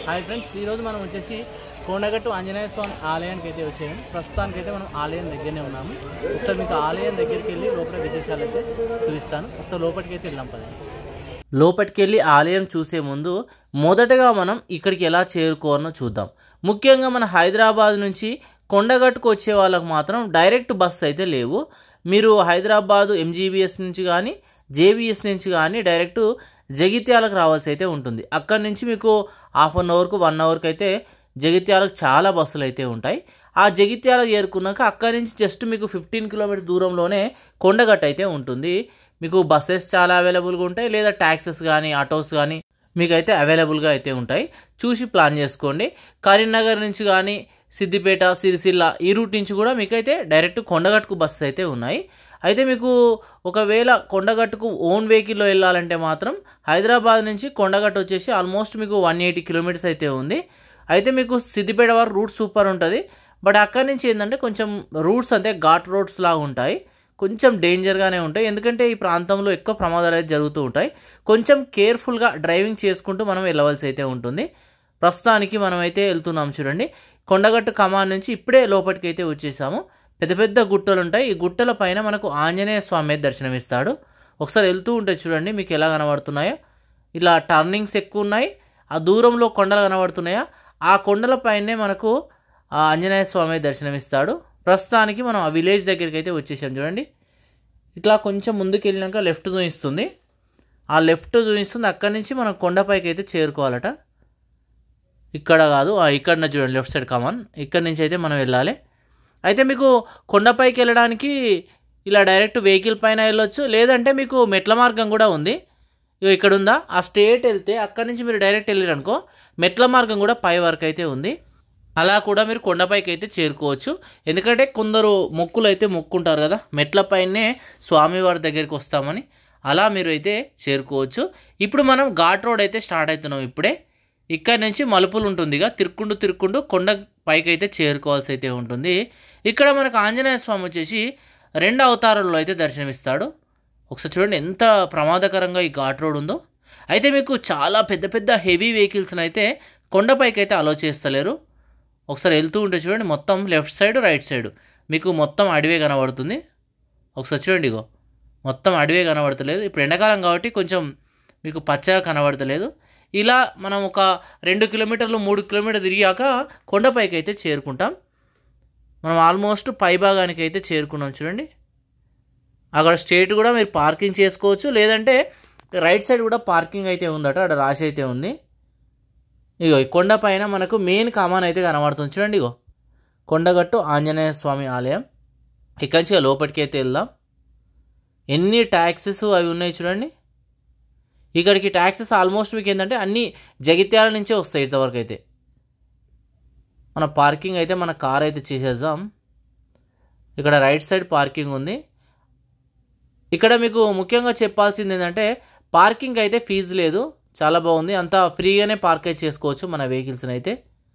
Hi friends, ఈరోజు మనం వచ్చేసి కొండగట్టు ఆంజనేయ స్వామి ఆలయానికి అయితే వచ్చాము. ప్రస్తుతానికైతే మనం ఆలయం దగ్గరనే ఉన్నాము. ఒకసారి మీకు ఆలయం దగ్గరికి వెళ్ళి లోపల విశేషాలు అయితే చూపిస్తాను. ఒకసారి లోపలికి అయితే వెళ్దాం పదండి. లోపలికి వెళ్ళి ఆలయం చూసే ముందు మొదటగా మనం ఇక్కడికి ఎలా చేరుకోవాలో చూద్దాం. ముఖ్యంగా మన హైదరాబాద్ నుంచి కొండగట్టుకు వచ్చే వాళ్ళకు మాత్రం డైరెక్ట్ బస్సు అయితే లేవు. మీరు హైదరాబాదు ఎంజీబీఎస్ నుంచి కానీ జేబీఎస్ నుంచి కానీ డైరెక్ట్ జగిత్యాలకు రావాల్సి అయితే ఉంటుంది. అక్కడి నుంచి మీకు హాఫ్ అన్ అవర్కు 1 అవర్కి అయితే జగిత్యాలకు చాలా బస్సులు అయితే ఉంటాయి. ఆ జగిత్యాలకు చేరుకున్నాక అక్కడి నుంచి జస్ట్ మీకు 15 కిలోమీటర్స్ దూరంలోనే కొండగట్టు అయితే ఉంటుంది. మీకు బస్సెస్ చాలా అవైలబుల్గా ఉంటాయి, లేదా ట్యాక్సీస్ కానీ ఆటోస్ కానీ మీకైతే అవైలబుల్గా అయితే ఉంటాయి. చూసి ప్లాన్ చేసుకోండి. కరీంనగర్ నుంచి కానీ సిద్దిపేట, సిరిసిల్ల ఈ రూట్ నుంచి కూడా మీకైతే డైరెక్ట్ కొండగట్టుకు బస్సెస్ అయితే ఉన్నాయి. అయితే మీకు ఒకవేళ కొండగట్టుకు ఓన్ వెహికల్లో వెళ్ళాలంటే మాత్రం హైదరాబాద్ నుంచి కొండగట్టు వచ్చేసి ఆల్మోస్ట్ మీకు 180 కిలోమీటర్స్ అయితే ఉంది. అయితే మీకు సిద్దిపేట వరకు రూట్ సూపర్ ఉంటుంది. బట్ అక్కడి నుంచి ఏంటంటే కొంచెం రూట్స్ అంటే ఘాట్ రోడ్స్ లాగా ఉంటాయి, కొంచెం డేంజర్గానే ఉంటాయి. ఎందుకంటే ఈ ప్రాంతంలో ఎక్కువ ప్రమాదాలు అయితే జరుగుతూ ఉంటాయి. కొంచెం కేర్ఫుల్గా డ్రైవింగ్ చేసుకుంటూ మనం వెళ్ళవలసి అయితే ఉంటుంది. ప్రస్తుతానికి మనం అయితే వెళ్తున్నాం. చూడండి, కొండగట్టు కమాన్ నుంచి ఇప్పుడే లోపలికి అయితే వచ్చేసాము. పెద్ద పెద్ద గుట్టలు ఉంటాయి. ఈ గుట్టల పైన మనకు ఆంజనేయ స్వామి దర్శనమిస్తాడు. ఒకసారి వెళ్తూ ఉంటే చూడండి మీకు ఎలా కనబడుతున్నాయో. ఇలా టర్నింగ్స్ ఎక్కువ ఉన్నాయి. ఆ దూరంలో కొండలు కనబడుతున్నాయా, ఆ కొండల పైనే మనకు ఆంజనేయ స్వామి దర్శనమిస్తాడు. ప్రస్తుతానికి మనం ఆ విలేజ్ దగ్గరికి అయితే వచ్చేసాం. చూడండి, ఇట్లా కొంచెం ముందుకు వెళ్ళినాక లెఫ్ట్ చూపిస్తుంది. ఆ లెఫ్ట్ చూపిస్తుంది, అక్కడి నుంచి మనం కొండపైకి అయితే చేరుకోవాలట. ఇక్కడ కాదు, ఇక్కడ చూడండి లెఫ్ట్ సైడ్ కమాన్, ఇక్కడ నుంచి అయితే మనం వెళ్ళాలి. అయితే మీకు కొండపైకి వెళ్ళడానికి ఇలా డైరెక్ట్ వెహికల్ పైన వెళ్ళొచ్చు, లేదంటే మీకు మెట్ల మార్గం కూడా ఉంది. ఇక్కడ ఉందా, ఆ స్ట్రేట్ వెళ్తే అక్కడి నుంచి మీరు డైరెక్ట్ వెళ్ళారనుకో మెట్ల మార్గం కూడా పై వరకు అయితే ఉంది. అలా కూడా మీరు కొండపైకి అయితే చేరుకోవచ్చు. ఎందుకంటే కొందరు మొక్కులు అయితే మొక్కుంటారు కదా, మెట్ల పైనే స్వామివారి దగ్గరికి వస్తామని, అలా మీరు అయితే చేరుకోవచ్చు. ఇప్పుడు మనం ఘాట్ రోడ్ అయితే స్టార్ట్ అవుతున్నాం. ఇప్పుడే ఇక్కడ నుంచి మలుపులు ఉంటుందిగా, తిరుక్కుంటూ కొండ పైకి అయితే చేరుకోవాల్సి అయితే ఉంటుంది. ఇక్కడ మనకు ఆంజనేయ స్వామి వచ్చేసి 2 అవతారాల్లో అయితే దర్శనమిస్తాడు. ఒకసారి చూడండి ఎంత ప్రమాదకరంగా ఈ ఘాట్ రోడ్ ఉందో. అయితే మీకు చాలా పెద్ద పెద్ద హెవీ వెహికల్స్ని అయితే కొండపైకి అయితే అలో చేస్తలేరు. ఒకసారి వెళ్తూ ఉంటే చూడండి, మొత్తం లెఫ్ట్ సైడ్ రైట్ సైడ్ మీకు మొత్తం అడవే కనబడుతుంది. ఒకసారి చూడండి, ఇగో మొత్తం అడవే కనబడతలేదు. ఇప్పుడు ఎండాకాలం కాబట్టి కొంచెం మీకు పచ్చగా కనబడతలేదు. ఇలా మనం ఒక 2 కిలోమీటర్లు 3 కిలోమీటర్లు తిరిగాక కొండపైకి అయితే చేరుకుంటాం. మనం ఆల్మోస్ట్ పై భాగానికి అయితే చేరుకున్నాం. చూడండి, అక్కడ స్ట్రేట్ కూడా మీరు పార్కింగ్ చేసుకోవచ్చు, లేదంటే రైట్ సైడ్ కూడా పార్కింగ్ అయితే ఉందట, అక్కడ రాసి అయితే ఉంది. ఇగో ఈ కొండ పైన మనకు మెయిన్ కమాన్ అయితే కనబడుతుంది. చూడండి, ఇగో కొండగట్టు ఆంజనేయ స్వామి ఆలయం. ఇక్కడి నుంచి లోపలికి అయితే వెళ్దాం. ఎన్ని ట్యాక్సెస్ అవి ఉన్నాయి చూడండి. ఇక్కడికి ట్యాక్సెస్ ఆల్మోస్ట్ మీకు ఏంటంటే అన్ని జగిత్యాల నుంచే వస్తాయి. ఇంతవరకు అయితే మన పార్కింగ్ అయితే మన కార్ అయితే చేసేద్దాం. ఇక్కడ రైట్ సైడ్ పార్కింగ్ ఉంది. ఇక్కడ మీకు ముఖ్యంగా చెప్పాల్సింది ఏంటంటే పార్కింగ్ అయితే ఫీజు లేదు, చాలా బాగుంది. అంతా ఫ్రీగానే పార్క్ అయితే చేసుకోవచ్చు మన వెహికల్స్ని అయితే.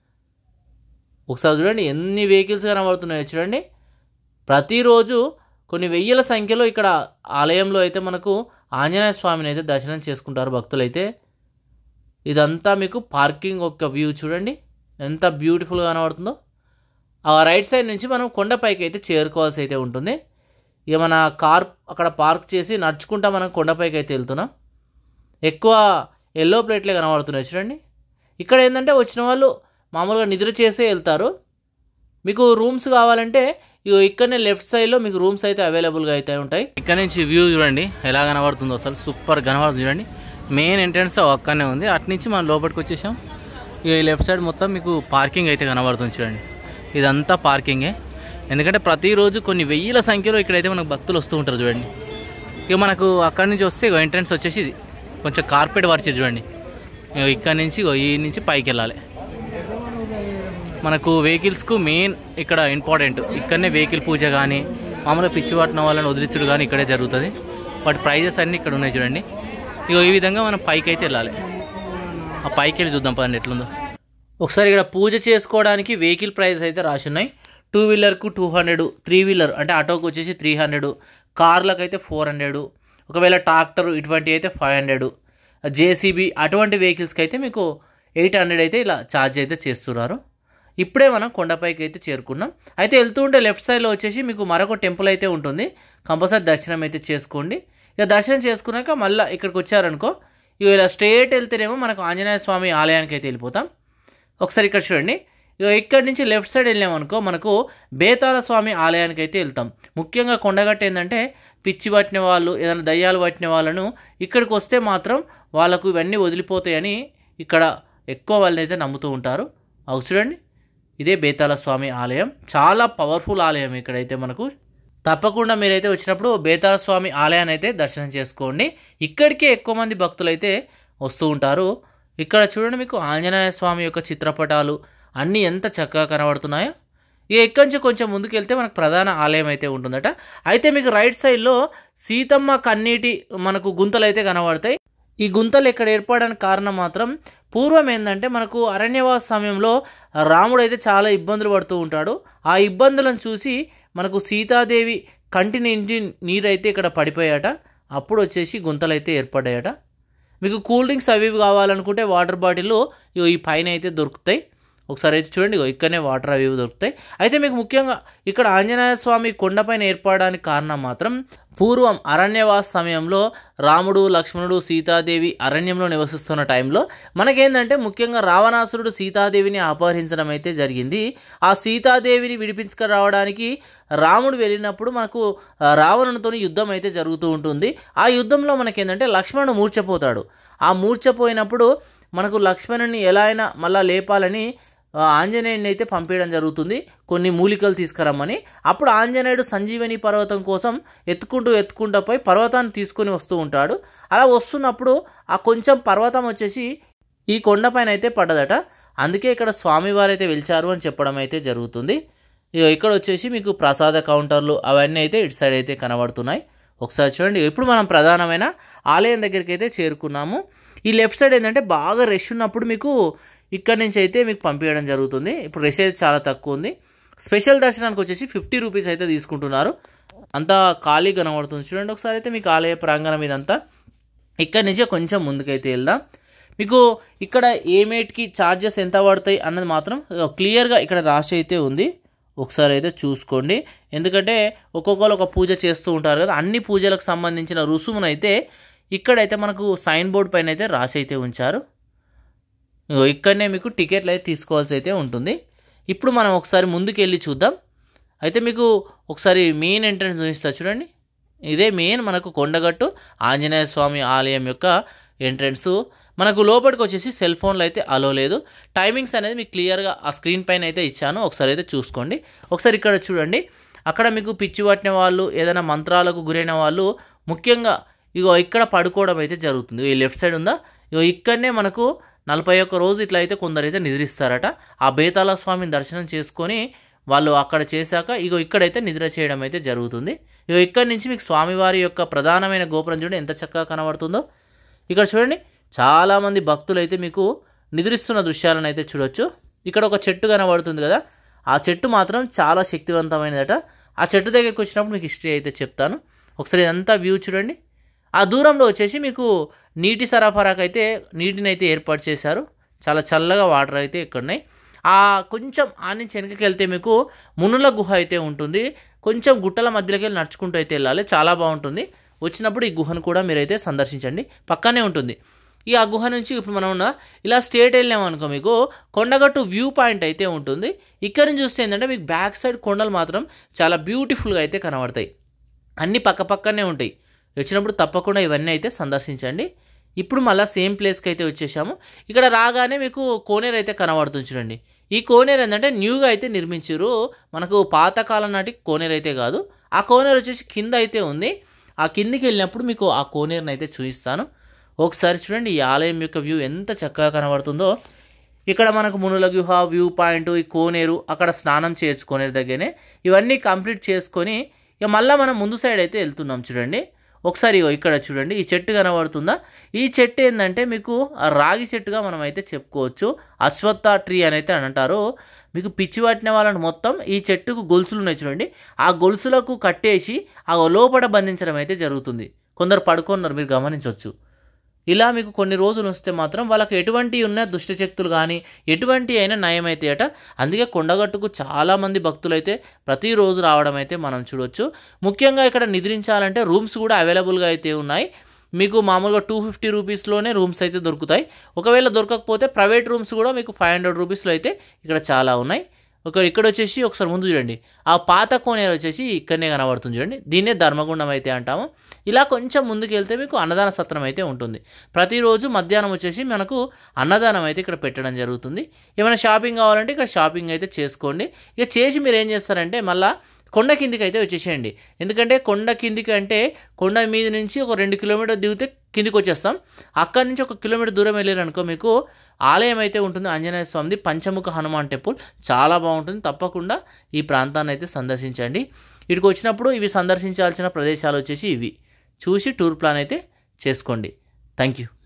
ఒకసారి చూడండి ఎన్ని వెహికల్స్ కనబడుతున్నాయో చూడండి. ప్రతిరోజు కొన్ని వెయ్యల సంఖ్యలో ఇక్కడ ఆలయంలో అయితే మనకు ఆంజనేయ స్వామిని అయితే దర్శనం చేసుకుంటారు భక్తులైతే. ఇదంతా మీకు పార్కింగ్ ఒక వ్యూ చూడండి ఎంత బ్యూటిఫుల్గా కనబడుతుందో. ఆ రైట్ సైడ్ నుంచి మనం కొండపైకి అయితే చేరుకోవాల్సి అయితే ఉంటుంది. ఇక మన కార్ అక్కడ పార్క్ చేసి నడుచుకుంటా మనం కొండపైకి అయితే వెళ్తున్నాం. ఎక్కువ ఎల్లో ప్లేట్లే కనబడుతున్నాయి చూడండి. ఇక్కడ ఏంటంటే వచ్చిన వాళ్ళు మామూలుగా నిద్ర చేసే వెళ్తారు. మీకు రూమ్స్ కావాలంటే ఇక్కడనే లెఫ్ట్ సైడ్లో మీకు రూమ్స్ అయితే అవైలబుల్గా అయితే ఉంటాయి. ఇక్కడ నుంచి వ్యూ చూడండి ఎలా కనబడుతుందో, అసలు సూపర్ కనబడుతుంది. చూడండి మెయిన్ ఎంట్రన్స్ అక్కడనే ఉంది, అటు నుంచి మనం లోపలికి వచ్చేసాం. ఇక ఈ లెఫ్ట్ సైడ్ మొత్తం మీకు పార్కింగ్ అయితే కనబడుతుంది చూడండి. ఇదంతా పార్కింగే, ఎందుకంటే ప్రతిరోజు కొన్ని వెయ్యిల సంఖ్యలో ఇక్కడైతే మనకు భక్తులు వస్తూ ఉంటారు చూడండి. ఇక మనకు అక్కడి నుంచి వస్తే ఎంట్రన్స్ వచ్చేసి ఇది కొంచెం కార్పెట్ పరిచేది చూడండి. ఇక్కడ నుంచి ఈ నుంచి పైకి వెళ్ళాలి. మనకు వెహికల్స్కు మెయిన్ ఇక్కడ ఇంపార్టెంట్, ఇక్కడనే వెహికల్ పూజ కానీ మామూలుగా పిచ్చి పట్టిన వాళ్ళని వదిలించుడు కానీ ఇక్కడే జరుగుతుంది. వాటి ప్రైజెస్ అన్నీ ఇక్కడ ఉన్నాయి చూడండి. ఇక ఈ విధంగా మనం పైకి అయితే వెళ్ళాలి. ఆ పైకి వెళ్ళి చూద్దాం పదండి ఎట్లుందో. ఒకసారి ఇక్కడ పూజ చేసుకోవడానికి వెహికల్ ప్రైజెస్ అయితే రాసి ఉన్నాయి. 2 వీలర్కు 200, 3 వీలర్ అంటే ఆటోకి వచ్చేసి 300, కార్లకు అయితే 400, ఒకవేళ ట్రాక్టర్ ఇటువంటి అయితే 500, జేసీబీ అటువంటి వెహికల్స్కి అయితే మీకు 800 అయితే ఇలా ఛార్జ్ అయితే చేస్తున్నారు. ఇప్పుడే మనం కొండపైకి అయితే చేరుకున్నాం. అయితే వెళ్తూ ఉంటే లెఫ్ట్ సైడ్లో వచ్చేసి మీకు మరొక టెంపుల్ అయితే ఉంటుంది. కంపల్సరీ దర్శనం అయితే చేసుకోండి. ఇక దర్శనం చేసుకున్నాక మళ్ళీ ఇక్కడికి వచ్చారనుకో, ఇక ఇలా స్ట్రేట్ వెళ్తేనేమో మనకు ఆంజనేయ స్వామి ఆలయానికి అయితే వెళ్ళిపోతాం. ఒకసారి ఇక్కడ చూడండి, ఇక ఇక్కడి నుంచి లెఫ్ట్ సైడ్ వెళ్ళామనుకో మనకు బేతాళ స్వామి ఆలయానికి అయితే వెళ్తాం. ముఖ్యంగా కొండగట్టు ఏంటంటే పిచ్చి పట్టిన వాళ్ళు, ఏదైనా దయ్యాలు పట్టిన వాళ్ళను ఇక్కడికి వస్తే మాత్రం వాళ్ళకు ఇవన్నీ వదిలిపోతాయని ఇక్కడ ఎక్కువ వాళ్ళని అయితే నమ్ముతూ ఉంటారు. అవు చూడండి, ఇదే బేతాళ స్వామి ఆలయం. చాలా పవర్ఫుల్ ఆలయం. ఇక్కడైతే మనకు తప్పకుండా మీరైతే వచ్చినప్పుడు బేతాళ స్వామి ఆలయాన్ని అయితే దర్శనం చేసుకోండి. ఇక్కడికే ఎక్కువ మంది భక్తులు అయితే వస్తూ ఉంటారు. ఇక్కడ చూడండి, మీకు ఆంజనేయ స్వామి యొక్క చిత్రపటాలు అన్నీ ఎంత చక్కగా కనబడుతున్నాయో. ఇక ఇక్కడి నుంచి కొంచెం ముందుకు వెళ్తే మనకు ప్రధాన ఆలయం అయితే ఉంటుందట. అయితే మీకు రైట్ సైడ్లో సీతమ్మ కన్నీటి మనకు గుంతలు అయితే కనబడతాయి. ఈ గుంతలు ఇక్కడ ఏర్పడడానికి కారణం మాత్రం పూర్వం ఏంటంటే మనకు అరణ్యవాస సమయంలో రాముడు అయితే చాలా ఇబ్బందులు పడుతూ ఉంటాడు. ఆ ఇబ్బందులను చూసి మనకు సీతాదేవి కంటి నింటి నీరు అయితే ఇక్కడ పడిపోయాట. అప్పుడు వచ్చేసి గుంతలు అయితే ఏర్పడ్డాయట. మీకు కూల్ డ్రింక్స్ అవి కావాలనుకుంటే వాటర్ బాటిల్ ఈ పైన అయితే దొరుకుతాయి. ఒకసారి అయితే చూడండి, ఇక్కడనే వాటర్ అవి దొరుకుతాయి. అయితే మీకు ముఖ్యంగా ఇక్కడ ఆంజనేయ స్వామి కొండపైన ఏర్పడడానికి కారణం మాత్రం పూర్వం అరణ్యవాస సమయంలో రాముడు, లక్ష్మణుడు, సీతాదేవి అరణ్యంలో నివసిస్తున్న టైంలో మనకేంటంటే ముఖ్యంగా రావణాసురుడు సీతాదేవిని అపహరించడం అయితే జరిగింది. ఆ సీతాదేవిని విడిపించుకురావడానికి రాముడు వెళ్ళినప్పుడు మనకు రావణునితో యుద్ధం అయితే జరుగుతూ ఉంటుంది. ఆ యుద్ధంలో మనకేంటంటే లక్ష్మణుడు మూర్ఛపోతాడు. ఆ మూర్ఛపోయినప్పుడు మనకు లక్ష్మణుని ఎలా అయినా మళ్ళీ లేపాలని ఆంజనేయుని అయితే పంపించడం జరుగుతుంది, కొన్ని మూలికలు తీసుకురమ్మని. అప్పుడు ఆంజనేయుడు సంజీవని పర్వతం కోసం ఎత్తుకుంటూ పోయి పర్వతాన్ని తీసుకొని వస్తూ ఉంటాడు. అలా వస్తున్నప్పుడు ఆ కొంచెం పర్వతం వచ్చేసి ఈ కొండపైన అయితే పడ్డదట. అందుకే ఇక్కడ స్వామివారు అయితే వెలిచారు అని చెప్పడం అయితే జరుగుతుంది. ఇక్కడ వచ్చేసి మీకు ప్రసాద కౌంటర్లు అవన్నీ అయితే ఇటు సైడ్ అయితే కనబడుతున్నాయి. ఒకసారి చూడండి, ఇప్పుడు మనం ప్రధానమైన ఆలయం దగ్గరికి అయితే చేరుకున్నాము. ఈ లెఫ్ట్ సైడ్ ఏంటంటే బాగా రష్ ఉన్నప్పుడు మీకు ఇక్కడ నుంచి అయితే మీకు పంపించడం జరుగుతుంది. ఇప్పుడు రష్ అయితే చాలా తక్కువ ఉంది. స్పెషల్ దర్శనానికి వచ్చేసి 50 రూపీస్ అయితే తీసుకుంటున్నారు. అంతా ఖాళీ కనబడుతుంది. చూడండి ఒకసారి అయితే మీకు ఆలయ ప్రాంగణం ఇదంతా. ఇక్కడ నుంచి కొంచెం ముందుకైతే వెళ్దాం. మీకు ఇక్కడ ఏమేటికి ఛార్జెస్ ఎంత పడతాయి అన్నది మాత్రం క్లియర్గా ఇక్కడ రాసి అయితే ఉంది. ఒకసారి అయితే చూసుకోండి. ఎందుకంటే ఒక్కొక్కరు ఒక పూజ చేస్తూ ఉంటారు కదా, అన్ని పూజలకు సంబంధించిన రుసుమును అయితే ఇక్కడైతే మనకు సైన్ బోర్డ్ పైన అయితే రాసి అయితే ఉంచారు. ఇక్కడనే మీకు టికెట్లు అయితే తీసుకోవాల్సి అయితే ఉంటుంది. ఇప్పుడు మనం ఒకసారి ముందుకు వెళ్ళి చూద్దాం. అయితే మీకు ఒకసారి మెయిన్ ఎంట్రన్స్ చూపిస్తా చూడండి. ఇదే మెయిన్ మనకు కొండగట్టు ఆంజనేయ స్వామి ఆలయం యొక్క ఎంట్రన్స్. మనకు లోపలికి వచ్చేసి సెల్ ఫోన్లు అయితే అలో లేదు. టైమింగ్స్ అనేది మీకు క్లియర్గా ఆ స్క్రీన్ పైన అయితే ఇచ్చాను, ఒకసారి అయితే చూసుకోండి. ఒకసారి ఇక్కడ చూడండి, అక్కడ మీకు పిచ్చి పట్టిన వాళ్ళు, ఏదైనా మంత్రాలకు గురైన వాళ్ళు ముఖ్యంగా ఇక్కడ పడుకోవడం అయితే జరుగుతుంది. ఈ లెఫ్ట్ సైడ్ ఉందా, ఇక్కడనే మనకు 41 రోజు ఇట్లా అయితే కొందరైతే నిద్రిస్తారట. ఆ బేతాళ స్వామిని దర్శనం చేసుకొని వాళ్ళు అక్కడ చేశాక ఇక్కడైతే నిద్ర చేయడం అయితే జరుగుతుంది. ఇక్కడి నుంచి మీకు స్వామివారి యొక్క ప్రధానమైన గోపురం చూడండి ఎంత చక్కగా కనబడుతుందో. ఇక్కడ చూడండి, చాలామంది భక్తులు అయితే మీకు నిద్రిస్తున్న దృశ్యాలను అయితే చూడొచ్చు. ఇక్కడ ఒక చెట్టు కనబడుతుంది కదా, ఆ చెట్టు మాత్రం చాలా శక్తివంతమైనదట. ఆ చెట్టు దగ్గరికి వచ్చినప్పుడు మీకు హిస్టరీ అయితే చెప్తాను. ఒకసారి ఇదంతా వ్యూ చూడండి. ఆ దూరంలో వచ్చేసి మీకు నీటి సరఫరాకైతే నీటిని అయితే ఏర్పాటు చేశారు. చాలా చల్లగా వాటర్ అయితే ఇక్కడ ఉన్నాయి. కొంచెం ఆ నుంచి వెనకకి వెళ్తే మీకు మునుల గుహ అయితే ఉంటుంది. కొంచెం గుట్టల మధ్యలోకి వెళ్ళి నడుచుకుంటూ అయితే వెళ్ళాలి, చాలా బాగుంటుంది. వచ్చినప్పుడు ఈ గుహను కూడా మీరైతే సందర్శించండి, పక్కనే ఉంటుంది. ఆ గుహ నుంచి ఇప్పుడు మనం ఇలా స్ట్రేట్ వెళ్ళామనుకో మీకు కొండగట్టు వ్యూ పాయింట్ అయితే ఉంటుంది. ఇక్కడ నుంచి చూస్తే ఏంటంటే మీకు బ్యాక్ సైడ్ కొండలు మాత్రం చాలా బ్యూటిఫుల్గా అయితే కనబడతాయి. అన్నీ పక్కనే ఉంటాయి. వచ్చినప్పుడు తప్పకుండా ఇవన్నీ అయితే సందర్శించండి. ఇప్పుడు మళ్ళీ సేమ్ ప్లేస్కి అయితే వచ్చేసాము. ఇక్కడ రాగానే మీకు కోనేరు అయితే కనబడుతుంది చూడండి. ఈ కోనేరు ఏంటంటే న్యూగా అయితే నిర్మించారు. మనకు పాతకాలం నాటి కోనేరు అయితే కాదు. ఆ కోనేరు వచ్చేసి కింద అయితే ఉంది. ఆ కిందికి వెళ్ళినప్పుడు మీకు ఆ కోనేరుని అయితే చూపిస్తాను. ఒకసారి చూడండి, ఈ ఆలయం యొక్క వ్యూ ఎంత చక్కగా కనబడుతుందో. ఇక్కడ మనకు మునుల గుహ, వ్యూ పాయింట్, ఈ కోనేరు, అక్కడ స్నానం చేయొచ్చు కోనేరు దగ్గరనే. ఇవన్నీ కంప్లీట్ చేసుకొని మళ్ళీ మనం ముందు సైడ్ అయితే వెళ్తున్నాం చూడండి. ఒకసారి ఇక్కడ చూడండి, ఈ చెట్టు కనబడుతుందా? ఈ చెట్టు ఏంటంటే మీకు రాగి చెట్టుగా మనం అయితే చెప్పుకోవచ్చు. అశ్వత్థ ట్రీ అని అయితే అంటారు. మీకు పిచ్చి పట్టిన వాళ్ళని మొత్తం ఈ చెట్టుకు గొలుసులు ఉన్నాయి చూడండి, ఆ గొలుసులకు కట్టేసి ఆ లోపల బంధించడం అయితే జరుగుతుంది. కొందరు పడుకున్నారు, మీరు గమనించవచ్చు. ఇలా మీకు కొన్ని రోజులు వస్తే మాత్రం వాళ్ళకి ఎటువంటి ఉన్న దుష్టశక్తులు కానీ ఎటువంటి అయినా నయం అవుతాయట. అందుకే కొండగట్టుకు చాలామంది భక్తులు అయితే ప్రతిరోజు రావడం అయితే మనం చూడొచ్చు. ముఖ్యంగా ఇక్కడ నిద్రించాలంటే రూమ్స్ కూడా అవైలబుల్గా అయితే ఉన్నాయి. మీకు మామూలుగా 250 రూపీస్లోనే రూమ్స్ అయితే దొరుకుతాయి. ఒకవేళ దొరకకపోతే ప్రైవేట్ రూమ్స్ కూడా మీకు 500 రూపీస్లో అయితే ఇక్కడ చాలా ఉన్నాయి. ఇక్కడ వచ్చేసి ఒకసారి ముందు చూడండి, ఆ పాత కోనేరు వచ్చేసి ఇక్కడనే కనబడుతుంది చూడండి. దీన్నే ధర్మగుండం అయితే అంటాము. ఇలా కొంచెం ముందుకు వెళ్తే మీకు అన్నదాన సత్రం అయితే ఉంటుంది. ప్రతిరోజు మధ్యాహ్నం వచ్చేసి మనకు అన్నదానం అయితే ఇక్కడ పెట్టడం జరుగుతుంది. ఏమైనా షాపింగ్ కావాలంటే ఇక్కడ షాపింగ్ అయితే చేసుకోండి. ఇక చేసి మీరు ఏం చేస్తారంటే మళ్ళీ కొండ కిందికి అయితే వచ్చేసేయండి. ఎందుకంటే కొండ కిందికి అంటే కొండ మీద నుంచి ఒక 2 కిలోమీటర్ దిగితే కిందికి వచ్చేస్తాం. అక్కడి నుంచి 1 కిలోమీటర్ దూరం వెళ్ళారనుకో మీకు ఆలయం అయితే ఉంటుంది, ఆంజనేయ స్వామిది పంచముఖ హనుమాన్ టెంపుల్. చాలా బాగుంటుంది. తప్పకుండా ఈ ప్రాంతాన్ని అయితే సందర్శించండి. ఇక్కడికి వచ్చినప్పుడు ఇవి సందర్శించాల్సిన ప్రదేశాలు వచ్చేసి ఇవి చూసి టూర్ ప్లాన్ అయితే చేసుకోండి. Thank you.